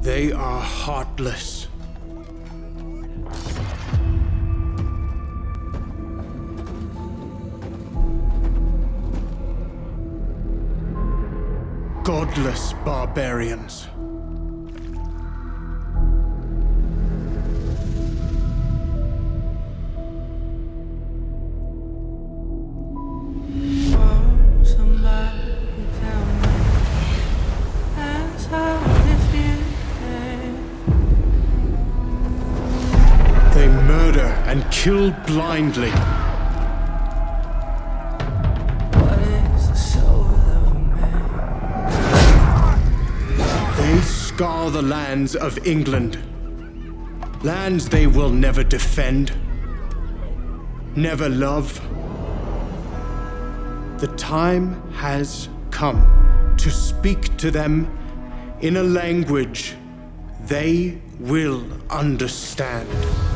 They are heartless. Godless barbarians. They murder and kill blindly. What is the soul of a man? They scar the lands of England. Lands they will never defend, never love. The time has come to speak to them in a language they will understand.